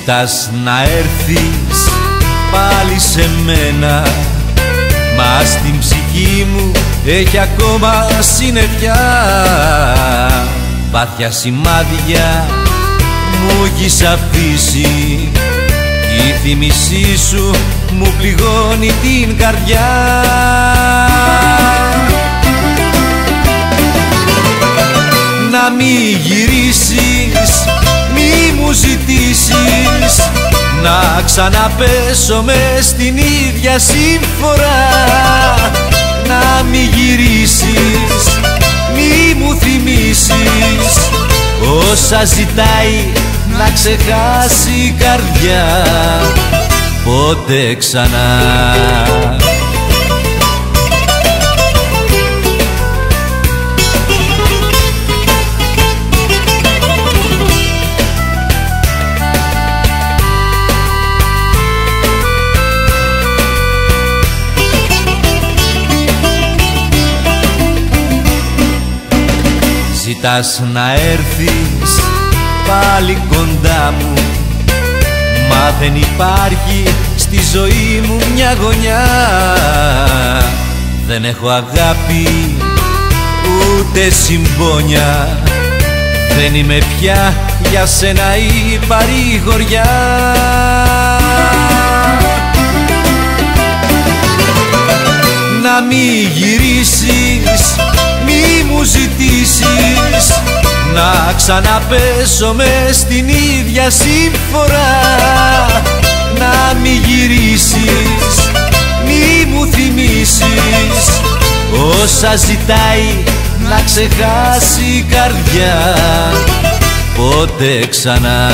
Ζητάς να έρθεις πάλι σε μένα, μα στην ψυχή μου έχει ακόμα συννεφιά. Βάθια σημάδια μου έχεις αφήσει, η θύμησή σου μου πληγώνει την καρδιά. Να μη γυρίσεις, μη μου ζητήσεις να ξαναπέσω μες στην ίδια σύμφορα. Να μη γυρίσεις, μη μου θυμίσεις όσα ζητάει να ξεχάσει η καρδιά ποτέ ξανά. Ζητάς να έρθεις πάλι κοντά μου, μα δεν υπάρχει στη ζωή μου μια γωνιά. Δεν έχω αγάπη ούτε συμπόνια, δεν είμαι πια για σένα η παρηγοριά. Να μη γυρίσεις, μη μου ζητήσεις να ξαναπέσω μες στην ίδια σύμφορα. Να μη γυρίσεις, μη μου θυμίσεις όσα ζητάει να ξεχάσει η καρδιά ποτέ ξανά.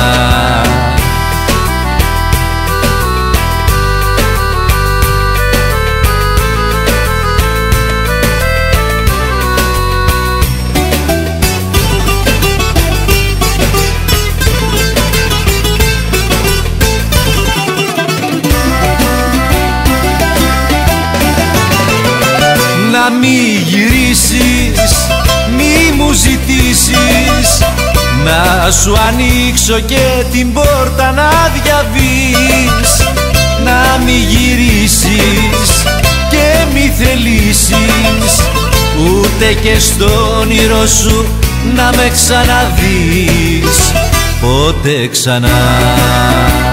Να μη γυρίσεις, μη μου ζητήσεις να σου ανοίξω και την πόρτα να διαβείς. Να μη γυρίσεις και μη θελήσεις ούτε και στο όνειρο σου να με ξαναδείς ποτέ ξανά.